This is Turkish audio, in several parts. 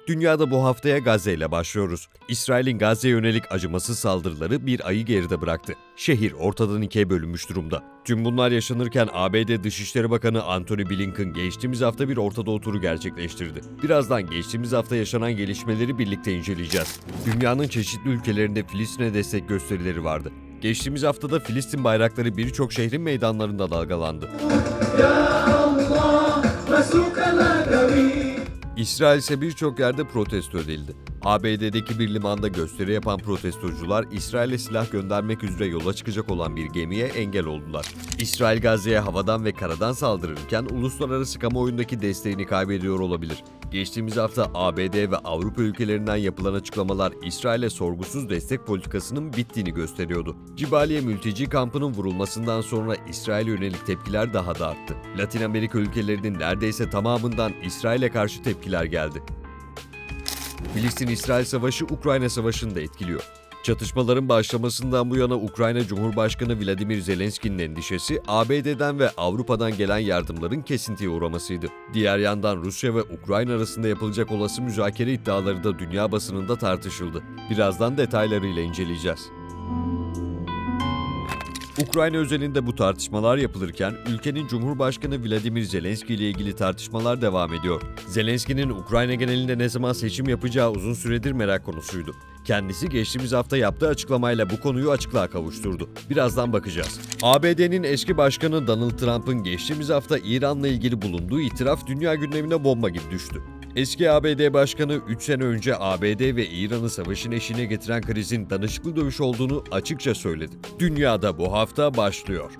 Dünyada bu haftaya Gazze ile başlıyoruz. İsrail'in Gazze'ye yönelik acımasız saldırıları bir ayı geride bıraktı. Şehir ortadan ikiye bölünmüş durumda. Tüm bunlar yaşanırken ABD Dışişleri Bakanı Antony Blinken geçtiğimiz hafta bir Orta Doğu turu gerçekleştirdi. Birazdan geçtiğimiz hafta yaşanan gelişmeleri birlikte inceleyeceğiz. Dünyanın çeşitli ülkelerinde Filistin'e destek gösterileri vardı. Geçtiğimiz haftada Filistin bayrakları birçok şehrin meydanlarında dalgalandı. İsrail ise birçok yerde protesto edildi. ABD'deki bir limanda gösteri yapan protestocular, İsrail'e silah göndermek üzere yola çıkacak olan bir gemiye engel oldular. İsrail Gazze'ye havadan ve karadan saldırırken uluslararası kamuoyundaki desteğini kaybediyor olabilir. Geçtiğimiz hafta ABD ve Avrupa ülkelerinden yapılan açıklamalar İsrail'e sorgusuz destek politikasının bittiğini gösteriyordu. Cibaliye mülteci kampının vurulmasından sonra İsrail'e yönelik tepkiler daha da arttı. Latin Amerika ülkelerinin neredeyse tamamından İsrail'e karşı tepkiler geldi. Filistin-İsrail Savaşı Ukrayna Savaşı'nı da etkiliyor. Çatışmaların başlamasından bu yana Ukrayna Cumhurbaşkanı Vladimir Zelenski'nin endişesi ABD'den ve Avrupa'dan gelen yardımların kesintiye uğramasıydı. Diğer yandan Rusya ve Ukrayna arasında yapılacak olası müzakere iddiaları da dünya basınında tartışıldı. Birazdan detaylarıyla inceleyeceğiz. Ukrayna özelinde bu tartışmalar yapılırken ülkenin Cumhurbaşkanı Vladimir Zelenski ile ilgili tartışmalar devam ediyor. Zelenski'nin Ukrayna genelinde ne zaman seçim yapacağı uzun süredir merak konusuydu. Kendisi geçtiğimiz hafta yaptığı açıklamayla bu konuyu açıklığa kavuşturdu. Birazdan bakacağız. ABD'nin eski başkanı Donald Trump'ın geçtiğimiz hafta İran'la ilgili bulunduğu itiraf dünya gündemine bomba gibi düştü. Eski ABD Başkanı 3 sene önce ABD ve İran'ı savaşın eşiğine getiren krizin danışıklı dövüş olduğunu açıkça söyledi. Dünyada bu hafta başlıyor.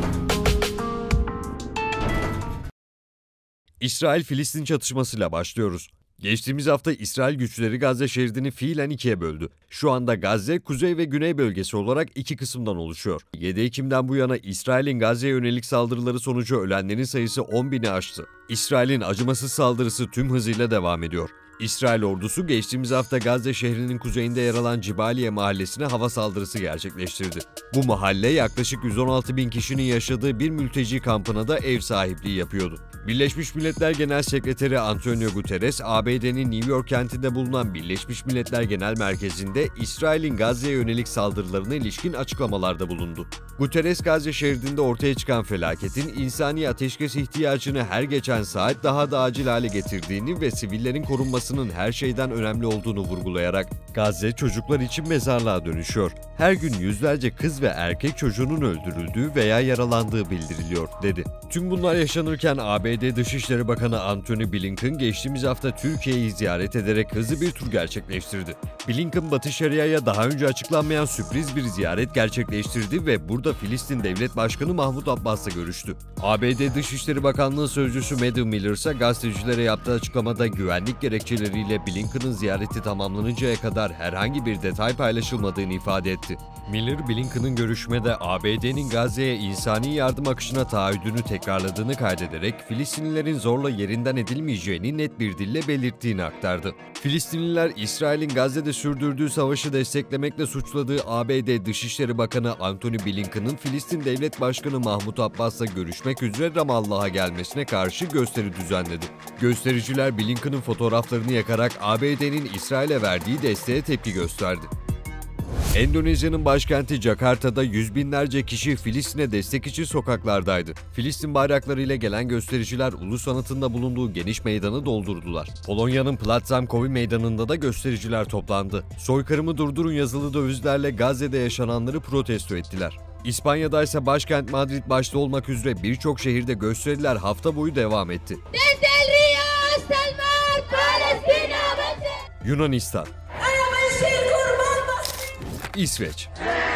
İsrail-Filistin çatışmasıyla başlıyoruz. Geçtiğimiz hafta İsrail güçleri Gazze şeridini fiilen ikiye böldü. Şu anda Gazze, kuzey ve güney bölgesi olarak iki kısımdan oluşuyor. 7 Ekim'den bu yana İsrail'in Gazze'ye yönelik saldırıları sonucu ölenlerin sayısı 10.000'i aştı. İsrail'in acımasız saldırısı tüm hızıyla devam ediyor. İsrail ordusu geçtiğimiz hafta Gazze şehrinin kuzeyinde yer alan Cibaliye mahallesine hava saldırısı gerçekleştirdi. Bu mahalle yaklaşık 116.000 kişinin yaşadığı bir mülteci kampına da ev sahipliği yapıyordu. Birleşmiş Milletler Genel Sekreteri Antonio Guterres, ABD'nin New York kentinde bulunan Birleşmiş Milletler Genel Merkezi'nde İsrail'in Gazze'ye yönelik saldırılarına ilişkin açıklamalarda bulundu. Guterres, Gazze şeridinde ortaya çıkan felaketin insani ateşkes ihtiyacını her geçen saat daha da acil hale getirdiğini ve sivillerin korunmasının her şeyden önemli olduğunu vurgulayarak Gazze çocuklar için mezarlığa dönüşüyor. Her gün yüzlerce kız ve erkek çocuğunun öldürüldüğü veya yaralandığı bildiriliyor, dedi. Tüm bunlar yaşanırken ABD Dışişleri Bakanı Antony Blinken geçtiğimiz hafta Türkiye'yi ziyaret ederek hızlı bir tur gerçekleştirdi. Blinken, Batı Şeria'ya daha önce açıklanmayan sürpriz bir ziyaret gerçekleştirdi ve burada Filistin Devlet Başkanı Mahmut Abbas'la görüştü. ABD Dışişleri Bakanlığı Sözcüsü Matthew Miller ise gazetecilere yaptığı açıklamada güvenlik gerekçeleriyle Blinken'ın ziyareti tamamlanıncaya kadar herhangi bir detay paylaşılmadığını ifade etti. Miller, Blinken'ın görüşmede ABD'nin Gazze'ye insani yardım akışına taahhüdünü tekrarladığını kaydederek Filistinlilerin zorla yerinden edilmeyeceğini net bir dille belirttiğini aktardı. Filistinliler, İsrail'in Gazze'de sürdürdüğü savaşı desteklemekle suçladığı ABD Dışişleri Bakanı Antony Blinken'ın Filistin Devlet Başkanı Mahmut Abbas'la görüşmek üzere Ramallah'a gelmesine karşı gösteri düzenledi. Göstericiler Blinken'ın fotoğraflarını yakarak ABD'nin İsrail'e verdiği desteğe tepki gösterdi. Endonezya'nın başkenti Jakarta'da yüz binlerce kişi Filistin'e destek için sokaklardaydı. Filistin bayraklarıyla gelen göstericiler ulus anıtında bulunduğu geniş meydanı doldurdular. Polonya'nın Plac Zamkowy meydanında da göstericiler toplandı. Soykırımı durdurun yazılı dövizlerle Gazze'de yaşananları protesto ettiler. İspanya'da ise başkent Madrid başta olmak üzere birçok şehirde gösteriler hafta boyu devam etti. Yunanistan, İsveç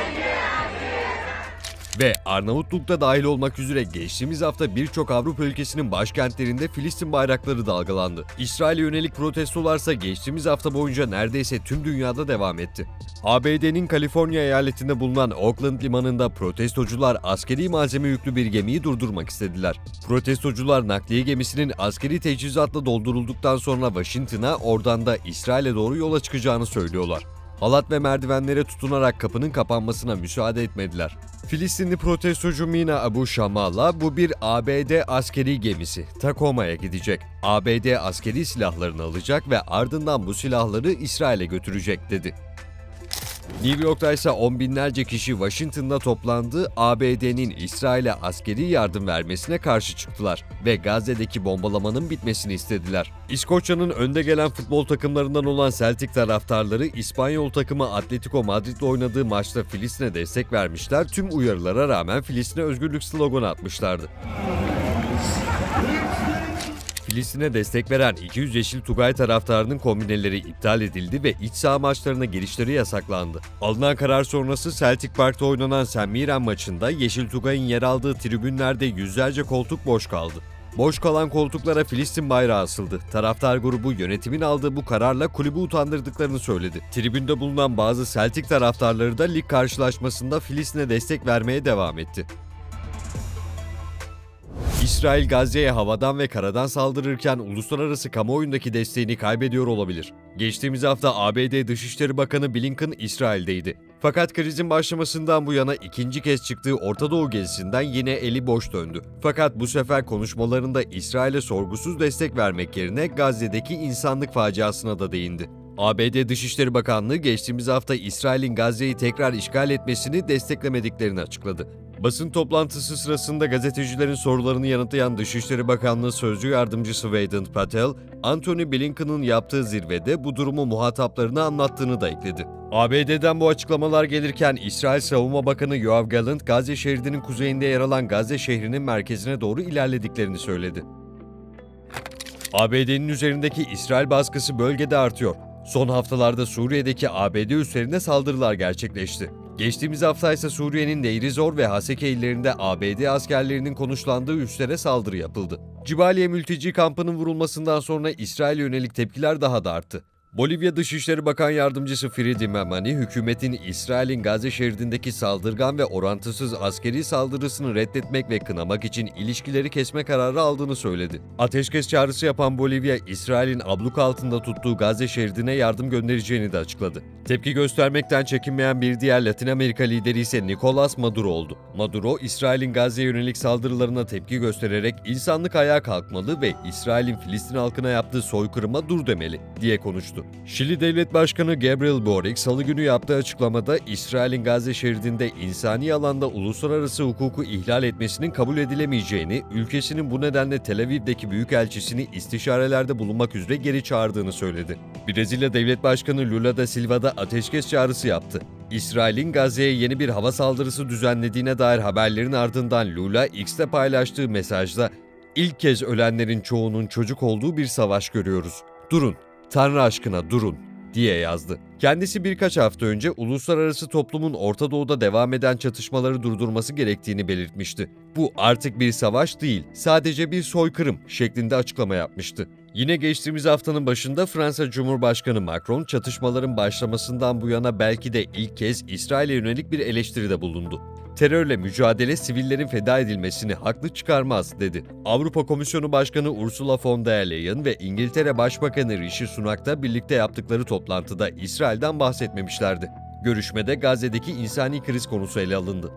ve Arnavutluk'ta dahil olmak üzere geçtiğimiz hafta birçok Avrupa ülkesinin başkentlerinde Filistin bayrakları dalgalandı. İsrail'e yönelik protestolarsa geçtiğimiz hafta boyunca neredeyse tüm dünyada devam etti. ABD'nin Kaliforniya eyaletinde bulunan Oakland limanında protestocular askeri malzeme yüklü bir gemiyi durdurmak istediler. Protestocular nakliye gemisinin askeri teçhizatla doldurulduktan sonra Washington'a, oradan da İsrail'e doğru yola çıkacağını söylüyorlar. Halat ve merdivenlere tutunarak kapının kapanmasına müsaade etmediler. Filistinli protestocu Mina Abu Shamal'a bu bir ABD askeri gemisi Tacoma'ya gidecek. ABD askeri silahlarını alacak ve ardından bu silahları İsrail'e götürecek dedi. New York'ta ise on binlerce kişi Washington'da toplandı, ABD'nin İsrail'e askeri yardım vermesine karşı çıktılar ve Gazze'deki bombalamanın bitmesini istediler. İskoçya'nın önde gelen futbol takımlarından olan Celtic taraftarları İspanyol takımı Atletico Madrid'le oynadığı maçta Filistin'e destek vermişler, tüm uyarılara rağmen Filistin'e özgürlük sloganı atmışlardı. Filistin'e destek veren 200 Yeşil Tugay taraftarının kombineleri iptal edildi ve iç saha maçlarına girişleri yasaklandı. Alınan karar sonrası Celtic Park'ta oynanan St. Mirren maçında Yeşil Tugay'ın yer aldığı tribünlerde yüzlerce koltuk boş kaldı. Boş kalan koltuklara Filistin bayrağı asıldı. Taraftar grubu yönetimin aldığı bu kararla kulübü utandırdıklarını söyledi. Tribünde bulunan bazı Celtic taraftarları da lig karşılaşmasında Filistin'e destek vermeye devam etti. İsrail Gazze'ye havadan ve karadan saldırırken uluslararası kamuoyundaki desteğini kaybediyor olabilir. Geçtiğimiz hafta ABD Dışişleri Bakanı Blinken İsrail'deydi. Fakat krizin başlamasından bu yana ikinci kez çıktığı Orta Doğu gezisinden yine eli boş döndü. Fakat bu sefer konuşmalarında İsrail'e sorgusuz destek vermek yerine Gazze'deki insanlık faciasına da değindi. ABD Dışişleri Bakanlığı geçtiğimiz hafta İsrail'in Gazze'yi tekrar işgal etmesini desteklemediklerini açıkladı. Basın toplantısı sırasında gazetecilerin sorularını yanıtlayan Dışişleri Bakanlığı Sözcü Yardımcısı Vedant Patel, Antony Blinken'ın yaptığı zirvede bu durumu muhataplarına anlattığını da ekledi. ABD'den bu açıklamalar gelirken İsrail Savunma Bakanı Yoav Gallant, Gazze şeridinin kuzeyinde yer alan Gazze şehrinin merkezine doğru ilerlediklerini söyledi. ABD'nin üzerindeki İsrail baskısı bölgede artıyor. Son haftalarda Suriye'deki ABD üslerine saldırılar gerçekleşti. Geçtiğimiz hafta ise Suriye'nin Deir Zor ve Haseke illerinde ABD askerlerinin konuşlandığı üslere saldırı yapıldı. Cibaliye mülteci kampının vurulmasından sonra İsrail'e yönelik tepkiler daha da arttı. Bolivya Dışişleri Bakan Yardımcısı Fridi Memani, hükümetin İsrail'in Gazze şeridindeki saldırgan ve orantısız askeri saldırısını reddetmek ve kınamak için ilişkileri kesme kararı aldığını söyledi. Ateşkes çağrısı yapan Bolivya, İsrail'in abluk altında tuttuğu Gazze şeridine yardım göndereceğini de açıkladı. Tepki göstermekten çekinmeyen bir diğer Latin Amerika lideri ise Nicolás Maduro oldu. Maduro, İsrail'in Gazze'ye yönelik saldırılarına tepki göstererek insanlık ayağa kalkmalı ve İsrail'in Filistin halkına yaptığı soykırıma dur demeli diye konuştu. Şili Devlet Başkanı Gabriel Boric, Salı günü yaptığı açıklamada İsrail'in Gazze şeridinde insani alanda uluslararası hukuku ihlal etmesinin kabul edilemeyeceğini, ülkesinin bu nedenle Tel Aviv'deki büyükelçisini istişarelerde bulunmak üzere geri çağırdığını söyledi. Brezilya Devlet Başkanı Lula da Silva da ateşkes çağrısı yaptı. İsrail'in Gazze'ye yeni bir hava saldırısı düzenlediğine dair haberlerin ardından Lula, X'te paylaştığı mesajda, "İlk kez ölenlerin çoğunun çocuk olduğu bir savaş görüyoruz. Durun. Tanrı aşkına durun," diye yazdı. Kendisi birkaç hafta önce uluslararası toplumun Orta Doğu'da devam eden çatışmaları durdurması gerektiğini belirtmişti. Bu artık bir savaş değil, sadece bir soykırım şeklinde açıklama yapmıştı. Yine geçtiğimiz haftanın başında Fransa Cumhurbaşkanı Macron, çatışmaların başlamasından bu yana belki de ilk kez İsrail'e yönelik bir eleştiride bulundu. "Terörle mücadele sivillerin feda edilmesini haklı çıkarmaz," dedi. Avrupa Komisyonu Başkanı Ursula von der Leyen ve İngiltere Başbakanı Rishi Sunak da birlikte yaptıkları toplantıda İsrail'den bahsetmemişlerdi. Görüşmede Gazze'deki insani kriz konusu ele alındı.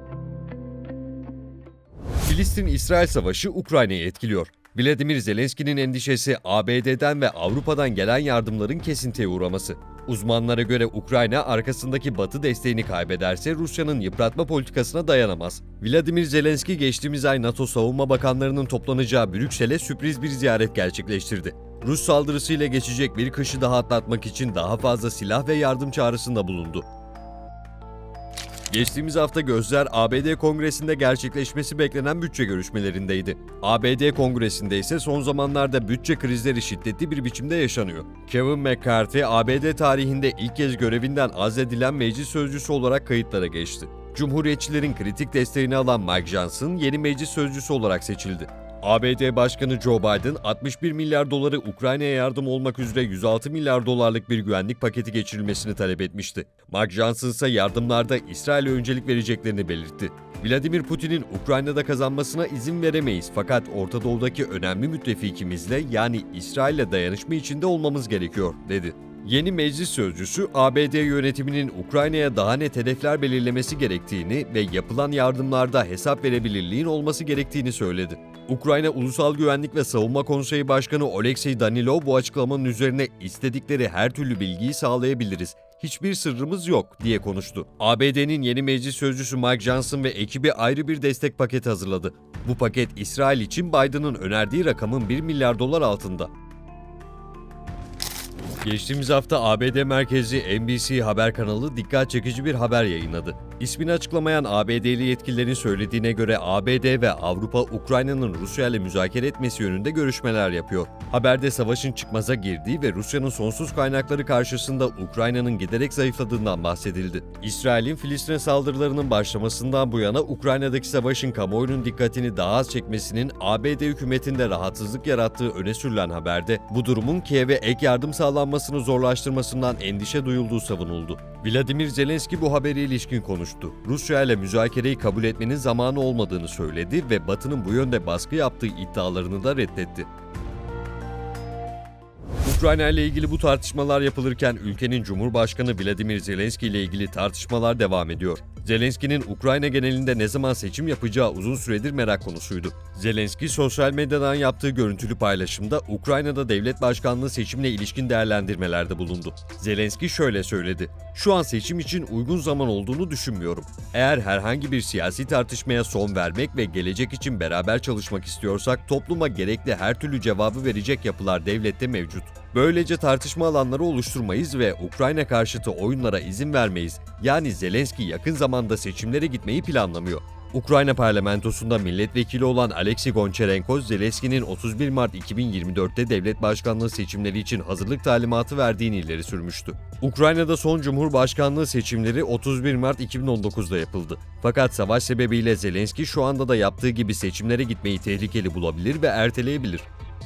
Filistin-İsrail savaşı Ukrayna'yı etkiliyor. Vladimir Zelenski'nin endişesi ABD'den ve Avrupa'dan gelen yardımların kesintiye uğraması. Uzmanlara göre Ukrayna arkasındaki Batı desteğini kaybederse Rusya'nın yıpratma politikasına dayanamaz. Vladimir Zelenski geçtiğimiz ay NATO Savunma Bakanlarının toplanacağı Brüksel'e sürpriz bir ziyaret gerçekleştirdi. Rus saldırısıyla geçecek bir kışı daha atlatmak için daha fazla silah ve yardım çağrısında bulundu. Geçtiğimiz hafta gözler ABD Kongresi'nde gerçekleşmesi beklenen bütçe görüşmelerindeydi. ABD Kongresi'nde ise son zamanlarda bütçe krizleri şiddetli bir biçimde yaşanıyor. Kevin McCarthy, ABD tarihinde ilk kez görevinden azledilen meclis sözcüsü olarak kayıtlara geçti. Cumhuriyetçilerin kritik desteğini alan Mike Johnson yeni meclis sözcüsü olarak seçildi. ABD Başkanı Joe Biden, 61 milyar doları Ukrayna'ya yardım olmak üzere 106 milyar dolarlık bir güvenlik paketi geçirilmesini talep etmişti. Mike Johnson ise yardımlarda İsrail'e öncelik vereceklerini belirtti. Vladimir Putin'in Ukrayna'da kazanmasına izin veremeyiz fakat Orta Doğu'daki önemli müttefikimizle yani İsrail'le dayanışma içinde olmamız gerekiyor, dedi. Yeni meclis sözcüsü, ABD yönetiminin Ukrayna'ya daha net hedefler belirlemesi gerektiğini ve yapılan yardımlarda hesap verebilirliğin olması gerektiğini söyledi. Ukrayna Ulusal Güvenlik ve Savunma Konseyi Başkanı Oleksiy Danilov bu açıklamanın üzerine istedikleri her türlü bilgiyi sağlayabiliriz, hiçbir sırrımız yok diye konuştu. ABD'nin yeni meclis sözcüsü Mike Johnson ve ekibi ayrı bir destek paketi hazırladı. Bu paket İsrail için Biden'ın önerdiği rakamın 1 milyar dolar altında. Geçtiğimiz hafta ABD merkezli NBC haber kanalı dikkat çekici bir haber yayınladı. İsmini açıklamayan ABD'li yetkililerin söylediğine göre ABD ve Avrupa, Ukrayna'nın Rusya ile müzakere etmesi yönünde görüşmeler yapıyor. Haberde savaşın çıkmaza girdiği ve Rusya'nın sonsuz kaynakları karşısında Ukrayna'nın giderek zayıfladığından bahsedildi. İsrail'in Filistin'e saldırılarının başlamasından bu yana Ukrayna'daki savaşın kamuoyunun dikkatini daha az çekmesinin ABD hükümetinde rahatsızlık yarattığı öne sürülen haberde, bu durumun Kiev'e ek yardım sağlanmasını zorlaştırmasından endişe duyulduğu savunuldu. Vladimir Zelenski bu habere ilişkin konuştu. Rusya ile müzakereyi kabul etmenin zamanı olmadığını söyledi ve Batı'nın bu yönde baskı yaptığı iddialarını da reddetti. Ukrayna ile ilgili bu tartışmalar yapılırken ülkenin Cumhurbaşkanı Vladimir Zelenski ile ilgili tartışmalar devam ediyor. Zelenski'nin Ukrayna genelinde ne zaman seçim yapacağı uzun süredir merak konusuydu. Zelenski sosyal medyadan yaptığı görüntülü paylaşımda Ukrayna'da devlet başkanlığı seçimle ilişkin değerlendirmelerde bulundu. Zelenski şöyle söyledi: "Şu an seçim için uygun zaman olduğunu düşünmüyorum. Eğer herhangi bir siyasi tartışmaya son vermek ve gelecek için beraber çalışmak istiyorsak topluma gerekli her türlü cevabı verecek yapılar devlette mevcut. Böylece tartışma alanları oluşturmayız ve Ukrayna karşıtı oyunlara izin vermeyiz." Yani Zelenski yakın zamanda seçimlere gitmeyi planlamıyor. Ukrayna parlamentosunda milletvekili olan Aleksey Goncharenko, Zelenski'nin 31 Mart 2024'te devlet başkanlığı seçimleri için hazırlık talimatı verdiğini ileri sürmüştü. Ukrayna'da son cumhurbaşkanlığı seçimleri 31 Mart 2019'da yapıldı. Fakat savaş sebebiyle Zelenski şu anda da yaptığı gibi seçimlere gitmeyi tehlikeli bulabilir ve erteleyebilir.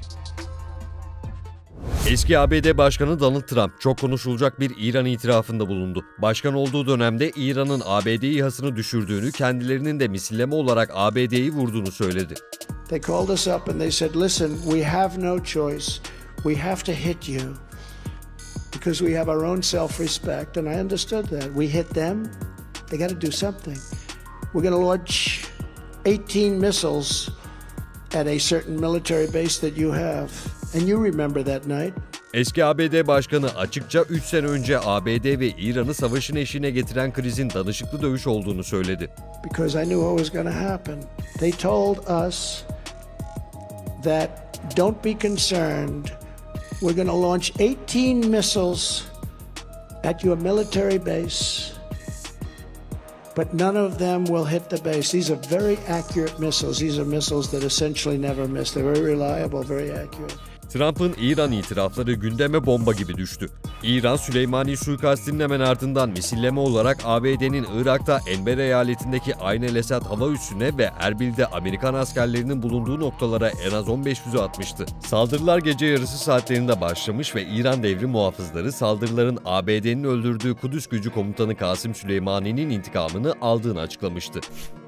Eski ABD Başkanı Donald Trump çok konuşulacak bir İran itirafında bulundu. Başkan olduğu dönemde İran'ın ABD İHA'sını düşürdüğünü, kendilerinin de misilleme olarak ABD'yi vurduğunu söyledi. They called us up and they said, "Listen, we have no choice. We have to hit you because we have our own self-respect." And I understood that. We hit them. They got to do something. We're going to launch 18 missiles at a certain military base that you have. And you remember that night. Eski ABD Başkanı açıkça 3 sene önce ABD ve İran'ı savaşın eşiğine getiren krizin danışıklı dövüş olduğunu söyledi. Because I knew what was going to happen. They told us that don't be concerned. We're going to launch 18 missiles at your military base. But none of them will hit the base. These are very accurate missiles. These are missiles that essentially never miss. They're very reliable, very accurate. Trump'ın İran itirafları gündeme bomba gibi düştü. İran, Süleymani suikastinin hemen ardından misilleme olarak ABD'nin Irak'ta Enber eyaletindeki Ayn el-Esad hava üssüne ve Erbil'de Amerikan askerlerinin bulunduğu noktalara en az 15 füze atmıştı. Saldırılar gece yarısı saatlerinde başlamış ve İran Devrim Muhafızları saldırıların ABD'nin öldürdüğü Kudüs Gücü Komutanı Kasım Süleymani'nin intikamını aldığını açıklamıştı.